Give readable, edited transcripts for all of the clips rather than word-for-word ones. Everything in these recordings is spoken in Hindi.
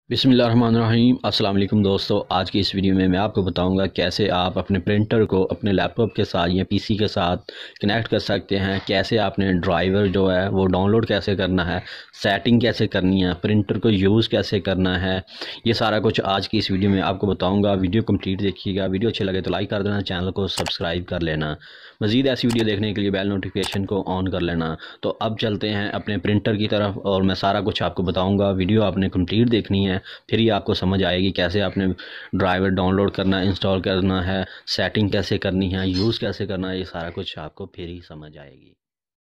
बिस्मिल्लाहिर्रहमानिर्रहीम। अस्सलाम वालेकुम दोस्तों, आज की इस वीडियो में मैं आपको बताऊंगा कैसे आप अपने प्रिंटर को अपने लैपटॉप के साथ या पीसी के साथ कनेक्ट कर सकते हैं। कैसे आपने ड्राइवर जो है वो डाउनलोड कैसे करना है, सेटिंग कैसे करनी है, प्रिंटर को यूज़ कैसे करना है, ये सारा कुछ आज की इस वीडियो में आपको बताऊँगा। वीडियो कंप्लीट देखिएगा। वीडियो अच्छे लगे तो लाइक कर देना, चैनल को सब्सक्राइब कर लेना। मज़ीद ऐसी वीडियो देखने के लिए बेल नोटिफिकेशन को ऑन कर लेना। तो अब चलते हैं अपने प्रिंटर की तरफ और मैं सारा कुछ आपको बताऊँगा। वीडियो आपने कंप्लीट देखनी है, फिर ही आपको समझ आएगी कैसे आपने ड्राइवर डाउनलोड करना, इंस्टॉल करना है, सेटिंग कैसे करनी है, यूज़ कैसे करना है, ये सारा कुछ आपको फिर ही समझ आएगी।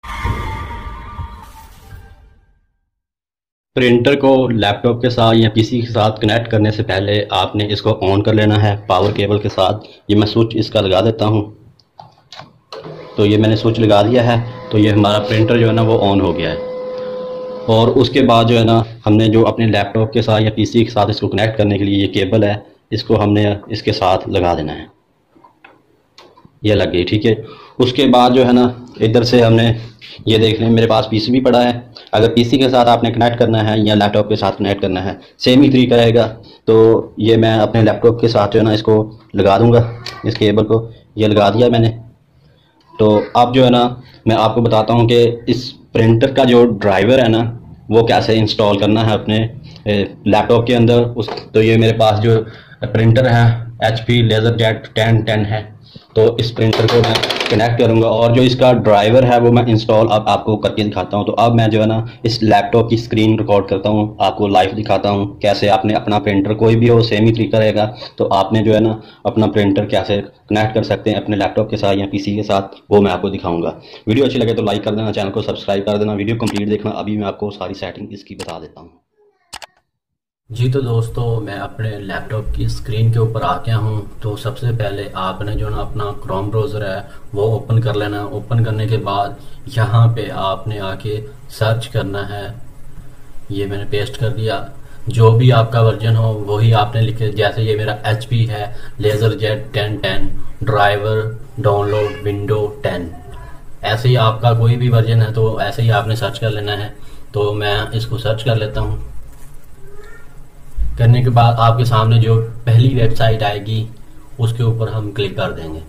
प्रिंटर को लैपटॉप के साथ या पीसी के साथ कनेक्ट करने से पहले आपने इसको ऑन कर लेना है पावर केबल के साथ। ये मैं स्विच इसका लगा देता हूँ। तो ये मैंने स्विच लगा दिया है, तो ये हमारा प्रिंटर जो है ना वो ऑन हो गया है। और उसके बाद जो है ना हमने जो अपने लैपटॉप के साथ या पीसी के साथ इसको कनेक्ट करने के लिए ये केबल है, इसको हमने इसके साथ लगा देना है। ये लग गई, ठीक है। उसके बाद जो है ना इधर से हमने ये देख लें, मेरे पास पीसी भी पड़ा है। अगर पीसी के साथ आपने कनेक्ट करना है या लैपटॉप के साथ कनेक्ट करना है, सेम ही तरीका रहेगा। तो ये मैं अपने लैपटॉप के साथ जो है ना इसको लगा दूंगा, इस केबल को ये लगा दिया मैंने। तो अब जो है ना मैं आपको बताता हूँ कि इस प्रिंटर का जो ड्राइवर है ना वो कैसे इंस्टॉल करना है अपने लैपटॉप के अंदर। उस तो ये मेरे पास जो प्रिंटर है HP LaserJet 1010 है। तो इस प्रिंटर को मैं कनेक्ट करूँगा और जो इसका ड्राइवर है वो मैं इंस्टॉल अब आपको करके दिखाता हूँ। तो अब मैं जो है ना इस लैपटॉप की स्क्रीन रिकॉर्ड करता हूँ, आपको लाइव दिखाता हूँ कैसे आपने अपना प्रिंटर, कोई भी हो सेम ही तरीका रहेगा। तो आपने जो है ना अपना प्रिंटर कैसे कनेक्ट कर सकते हैं अपने लैपटॉप के साथ या पीसी के साथ, वो मैं आपको दिखाऊंगा। वीडियो अच्छी लगे तो लाइक कर देना, चैनल को सब्सक्राइब कर देना, वीडियो कंप्लीट देखना। अभी मैं आपको सारी सेटिंग इसकी बता देता हूँ। जी तो दोस्तों, मैं अपने लैपटॉप की स्क्रीन के ऊपर आ गया हूँ। तो सबसे पहले आपने जो ना अपना क्रोम ब्राउज़र है वो ओपन कर लेना। ओपन करने के बाद यहाँ पे आपने आके सर्च करना है। ये मैंने पेस्ट कर दिया। जो भी आपका वर्जन हो वही आपने लिखे, जैसे ये मेरा HP है LaserJet 1010 ड्राइवर डाउनलोड विंडो 10। ऐसे ही आपका कोई भी वर्जन है तो ऐसे ही आपने सर्च कर लेना है। तो मैं इसको सर्च कर लेता हूँ। करने के बाद आपके सामने जो पहली वेबसाइट आएगी उसके ऊपर हम क्लिक कर देंगे।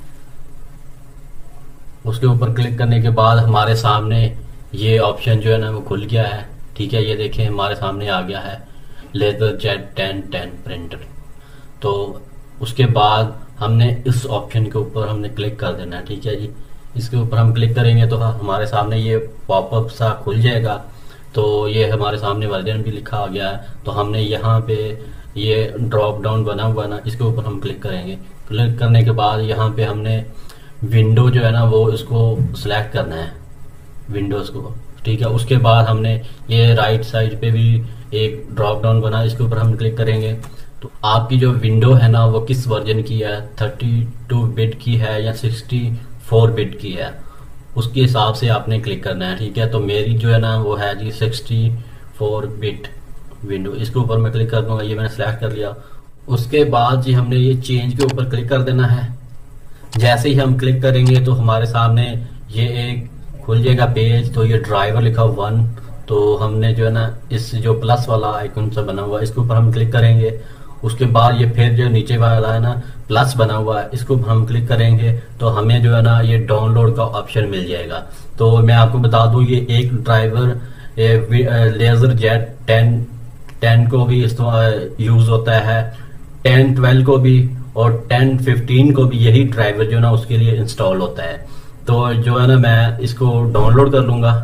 उसके ऊपर क्लिक करने के बाद हमारे सामने ये ऑप्शन जो है ना वो खुल गया है, ठीक है। ये देखें हमारे सामने आ गया है LaserJet 1010 प्रिंटर। तो उसके बाद हमने इस ऑप्शन के ऊपर हमने क्लिक कर देना है, ठीक है जी। इसके ऊपर हम क्लिक करेंगे तो हमारे सामने ये पॉपअप सा खुल जाएगा। तो ये हमारे सामने वर्जन भी लिखा आ गया है। तो हमने यहाँ पे ये ड्रॉप डाउन बना हुआ ना, इसके ऊपर हम क्लिक करेंगे। क्लिक करने के बाद यहाँ पे हमने विंडो जो है ना वो इसको सिलेक्ट करना है, विंडोज को, ठीक है। उसके बाद हमने ये राइट साइड पे भी एक ड्रॉप डाउन बना, इसके ऊपर हम क्लिक करेंगे। तो आपकी जो विंडो है ना वो किस वर्जन की है, 32 बिट की है या 64 बिट की है, उसके हिसाब से आपने क्लिक करना है, ठीक है। तो मेरी जो है ना वो है जी 64 बिट विंडो। इसके ऊपर मैं क्लिक कर दूंगा, ये मैंने सेलेक्ट कर लिया। उसके बाद जी हमने ये चेंज के ऊपर क्लिक कर देना है। जैसे ही हम क्लिक करेंगे तो हमारे सामने ये एक खुल जाएगा पेज। तो ये ड्राइवर लिखा 1, तो हमने जो है ना इस जो प्लस वाला आइकन सा बना हुआ है इसके ऊपर हम क्लिक करेंगे। उसके बाद ये फिर जो नीचे वाला है ना प्लस बना हुआ है, इसको हम क्लिक करेंगे तो हमें जो है ना ये डाउनलोड का ऑप्शन मिल जाएगा। तो मैं आपको बता दूं ये एक ड्राइवर LaserJet 1010 को भी यूज होता है, 1012 को भी और 1015 को भी यही ड्राइवर जो है ना उसके लिए इंस्टॉल होता है। तो जो है ना मैं इसको डाउनलोड कर लूंगा।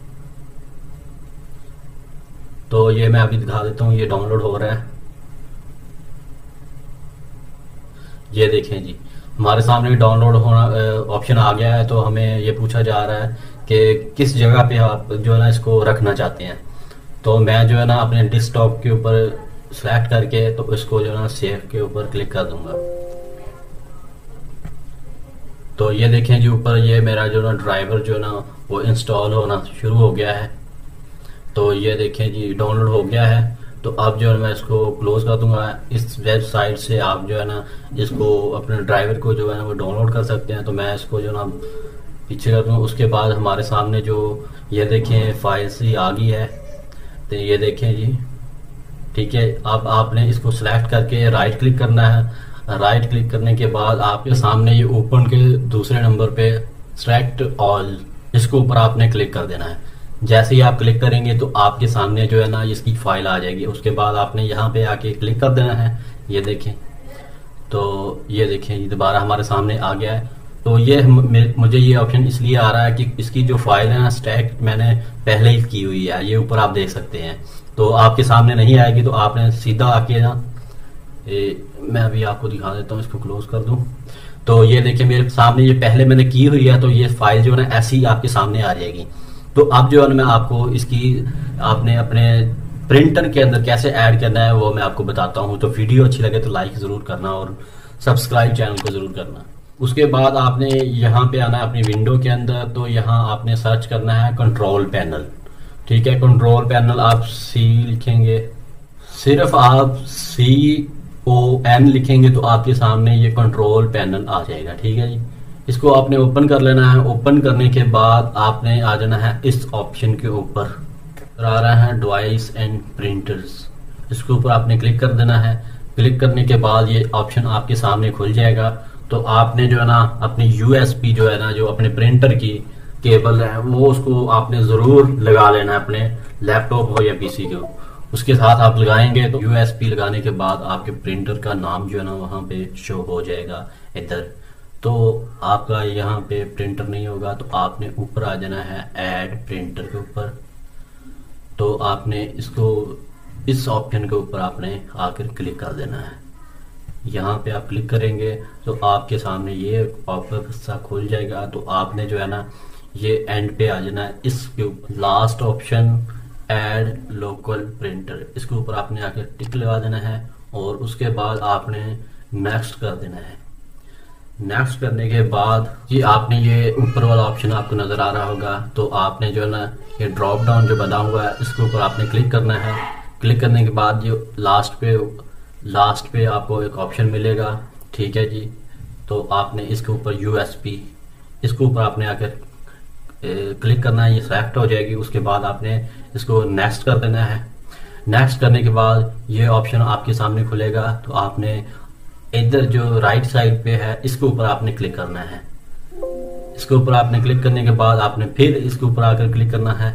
तो ये मैं अभी दिखा देता हूँ, ये डाउनलोड हो रहा है। ये देखें जी हमारे सामने डाउनलोड होना ऑप्शन आ गया है। तो हमें ये पूछा जा रहा है कि किस जगह पे आप जो है ना इसको रखना चाहते हैं। तो मैं जो है ना अपने डेस्कटॉप के ऊपर सेलेक्ट करके तो इसको जो है ना सेव के ऊपर क्लिक कर दूंगा। तो ये देखें जी ऊपर ये मेरा जो ना ड्राइवर जो है ना वो इंस्टॉल होना शुरू हो गया है। तो ये देखें जी डाउनलोड हो गया है। तो अब जो है मैं इसको क्लोज कर दूंगा। इस वेबसाइट से आप जो है ना इसको अपने ड्राइवर को जो है ना वो डाउनलोड कर सकते हैं। तो मैं इसको जो ना पीछे कर दूंगा। उसके बाद हमारे सामने जो ये देखें फाइल सी आ गई है। तो ये देखें जी ठीक है, अब आपने इसको सिलेक्ट करके राइट क्लिक करना है। राइट क्लिक करने के बाद आपके सामने ये ओपन के दूसरे नंबर पे सेलेक्ट ऑल, इसको ऊपर आपने क्लिक कर देना है। जैसे ही आप क्लिक करेंगे तो आपके सामने जो है ना इसकी फाइल आ जाएगी। उसके बाद आपने यहाँ पे आके क्लिक कर देना है। ये देखें, तो ये देखें ये दोबारा हमारे सामने आ गया है। तो ये मुझे ये ऑप्शन इसलिए आ रहा है कि इसकी जो फाइल है ना स्टैक मैंने पहले ही की हुई है, ये ऊपर आप देख सकते हैं। तो आपके सामने नहीं आएगी तो आपने सीधा आके ना मैं अभी आपको दिखा देता हूँ, इसको क्लोज कर दूं। तो ये देखिए मेरे सामने ये पहले मैंने की हुई है, तो ये फाइल जो है ना ऐसी आपके सामने आ जाएगी। तो अब जो है मैं आपको इसकी आपने अपने प्रिंटर के अंदर कैसे ऐड करना है वो मैं आपको बताता हूँ। तो वीडियो अच्छी लगे तो लाइक जरूर करना और सब्सक्राइब चैनल को जरूर करना। उसके बाद आपने यहाँ पे आना है अपनी विंडो के अंदर। तो यहाँ आपने सर्च करना है कंट्रोल पैनल। ठीक है, कंट्रोल पैनल आप सी लिखेंगे, सिर्फ आप CON लिखेंगे तो आपके सामने ये कंट्रोल पैनल आ जाएगा। ठीक है जी, इसको आपने ओपन कर लेना है। ओपन करने के बाद आपने आ जाना है इस ऑप्शन के ऊपर, आ रहा है डिवाइस एंड प्रिंटर्स, इसके ऊपर आपने क्लिक कर देना है। क्लिक करने के बाद ये ऑप्शन आपके सामने खुल जाएगा। तो आपने जो है ना अपनी USB जो है ना जो अपने प्रिंटर की केबल है वो उसको आपने जरूर लगा लेना है अपने लैपटॉप हो या PC को। उसके साथ आप लगाएंगे तो USB लगाने के बाद आपके प्रिंटर का नाम जो है ना वहाँ पे शो हो जाएगा इधर। तो आपका यहाँ पे प्रिंटर नहीं होगा तो आपने ऊपर आ जाना है ऐड प्रिंटर के ऊपर। तो आपने इसको इस ऑप्शन के ऊपर आपने आकर क्लिक कर देना है। यहाँ पे आप क्लिक करेंगे तो आपके सामने ये पॉपअप सा खुल जाएगा। तो आपने जो है ना ये एंड पे आ जाना है, इसके ऊपर last option add local printer, इसके ऊपर आपने आके टिक लगा देना है और उसके बाद आपने नेक्स्ट कर देना है। नेक्स्ट करने के बाद जी आपने ये ऊपर वाला ऑप्शन आपको नजर आ रहा होगा। तो आपने जो है ना ये ड्रॉप डाउन जो बना हुआ है इसके ऊपर आपने क्लिक करना है। क्लिक करने के बाद जो लास्ट पे आपको एक ऑप्शन मिलेगा। ठीक है जी, तो आपने इसके ऊपर USB, इसके ऊपर आपने आकर क्लिक करना है, ये सेलेक्ट हो जाएगी। उसके बाद आपने इसको नेक्स्ट कर देना है। नेक्स्ट करने के बाद ये ऑप्शन आपके सामने खुलेगा। तो आपने इधर जो राइट साइड पे है इसके ऊपर आपने क्लिक करना है। इसके ऊपर आपने क्लिक करने के बाद आपने फिर इसके ऊपर आकर क्लिक करना है।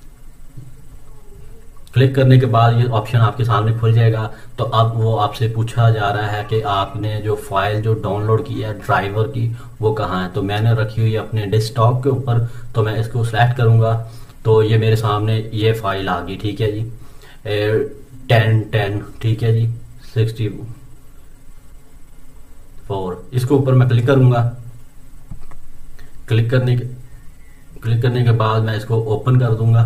क्लिक करने के बाद ये ऑप्शन आपके सामने खुल जाएगा। तो अब वो आपसे पूछा जा रहा है कि आपने जो फाइल जो डाउनलोड की है ड्राइवर की वो कहाँ है। तो मैंने रखी हुई है अपने डेस्कटॉप के ऊपर, तो मैं इसको सेलेक्ट करूंगा। तो ये मेरे सामने ये फाइल आ गई। ठीक है जी 1010, ठीक है जी 64, इसके ऊपर मैं क्लिक करूंगा। क्लिक करने के बाद मैं इसको ओपन कर दूंगा।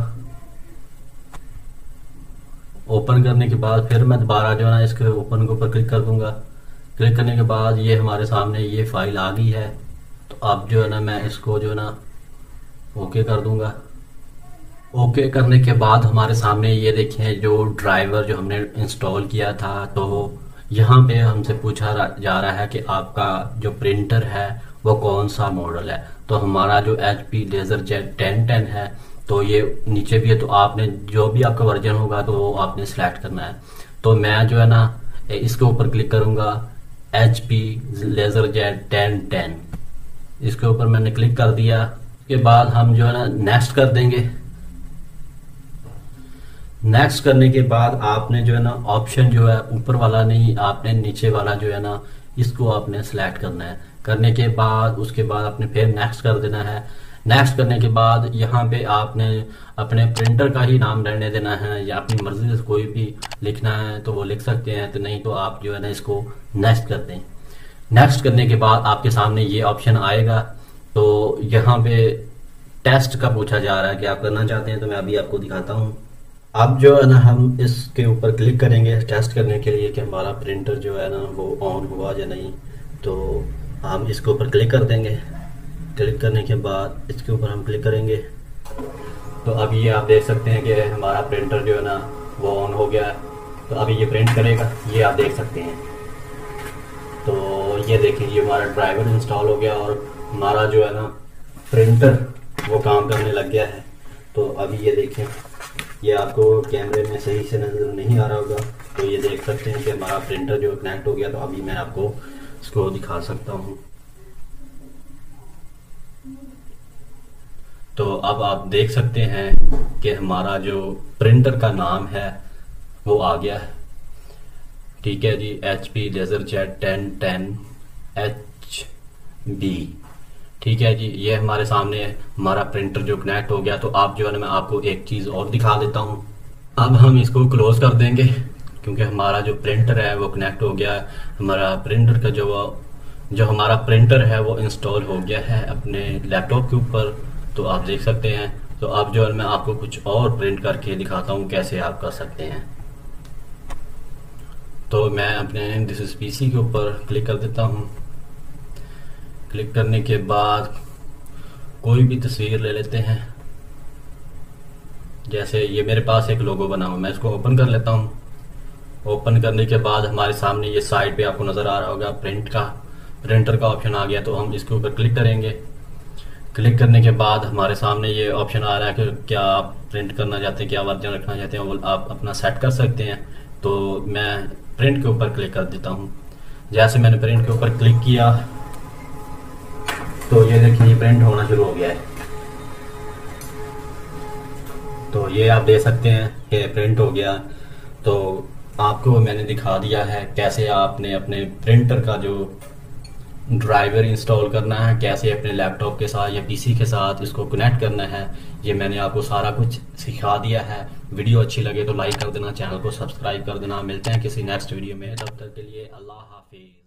ओपन करने के बाद फिर मैं दोबारा जो है ना इसके ओपन के ऊपर क्लिक कर दूंगा। क्लिक करने के बाद ये हमारे सामने ये फाइल आ गई है। तो अब जो है ना मैं इसको जो है ना ओके कर दूंगा। ओके करने के बाद हमारे सामने ये देखें जो ड्राइवर जो हमने इंस्टॉल किया था। तो यहाँ पे हमसे पूछा जा रहा है कि आपका जो प्रिंटर है वो कौन सा मॉडल है। तो हमारा जो HP LaserJet 1010 है। तो ये नीचे भी है, तो आपने जो भी आपका वर्जन होगा तो वो आपने सेलेक्ट करना है। तो मैं जो है ना इसके ऊपर क्लिक करूंगा HP LaserJet 1010, इसके ऊपर मैंने क्लिक कर दिया। उसके बाद हम जो है ना नेक्स्ट कर देंगे। नेक्स्ट करने के बाद आपने जो है ना ऑप्शन जो है ऊपर वाला नहीं, आपने नीचे वाला जो है ना इसको आपने सेलेक्ट करना है। करने के बाद उसके बाद आपने फिर नेक्स्ट कर देना है। नेक्स्ट करने के बाद यहाँ पे आपने अपने प्रिंटर का ही नाम रहने देना है या अपनी मर्जी से कोई भी लिखना है तो वो लिख सकते हैं, तो नहीं तो आप जो है ना इसको नेक्स्ट कर दें। नेक्स्ट करने के बाद आपके सामने ये ऑप्शन आएगा। तो यहाँ पे टेस्ट का पूछा जा रहा है कि आप करना चाहते हैं, तो मैं अभी आपको दिखाता हूँ। अब जो है ना हम इसके ऊपर क्लिक करेंगे टेस्ट करने के लिए कि हमारा प्रिंटर जो है ना वो ऑन हुआ या नहीं। तो हम इसके ऊपर क्लिक कर देंगे। क्लिक करने के बाद इसके ऊपर हम क्लिक करेंगे। तो अभी ये आप देख सकते हैं कि हमारा प्रिंटर जो है ना वो ऑन हो गया है। तो अभी ये प्रिंट करेगा, ये आप देख सकते हैं। तो ये देखिए ये हमारा ड्राइवर इंस्टॉल हो गया और हमारा जो है ना प्रिंटर वो काम करने लग गया है। तो अभी ये देखें ये आपको कैमरे में सही से नज़र नहीं आ रहा होगा, तो ये देख सकते हैं कि हमारा प्रिंटर जो कनेक्ट हो गया। तो अभी मैं आपको इसको दिखा सकता हूँ। तो अब आप देख सकते हैं कि हमारा जो प्रिंटर का नाम है वो आ गया है। ठीक है जी, HP LaserJet 1010 HB। ठीक है जी, ये हमारे सामने हमारा प्रिंटर जो कनेक्ट हो गया। तो आप जो है ना, मैं आपको एक चीज़ और दिखा देता हूँ। अब हम इसको क्लोज कर देंगे क्योंकि हमारा जो प्रिंटर है वो कनेक्ट हो गया। हमारा प्रिंटर का जो हमारा प्रिंटर है वो इंस्टॉल हो गया है अपने लैपटॉप के ऊपर। तो आप देख सकते हैं। तो अब जो है मैं आपको कुछ और प्रिंट करके दिखाता हूँ कैसे आप कर सकते हैं। तो मैं अपने दिस इज PC के ऊपर क्लिक कर देता हूँ। क्लिक करने के बाद कोई भी तस्वीर ले लेते हैं। जैसे ये मेरे पास एक लोगो बना हुआ, मैं इसको ओपन कर लेता हूँ। ओपन करने के बाद हमारे सामने ये साइड पे आपको नज़र आ रहा होगा प्रिंटर का ऑप्शन आ गया। तो हम इसके ऊपर क्लिक करेंगे। क्लिक करने के बाद हमारे सामने ये ऑप्शन आ रहा है कि क्या आप प्रिंट करना चाहते हैं, क्या वर्जन रखना चाहते हैं, वो आप अपना सेट कर सकते हैं। तो मैं प्रिंट के ऊपर क्लिक कर देता हूँ। जैसे मैंने प्रिंट के ऊपर क्लिक किया तो ये देखिए, ये प्रिंट होना शुरू हो गया है। तो ये आप देख सकते हैं कि प्रिंट हो गया। तो आपको मैंने दिखा दिया है कैसे आपने अपने प्रिंटर का जो ड्राइवर इंस्टॉल करना है, कैसे अपने लैपटॉप के साथ या PC के साथ इसको कनेक्ट करना है। ये मैंने आपको सारा कुछ सिखा दिया है। वीडियो अच्छी लगे तो लाइक कर देना, चैनल को सब्सक्राइब कर देना। मिलते हैं किसी नेक्स्ट वीडियो में, तब तक के लिए अल्लाह हाफिज।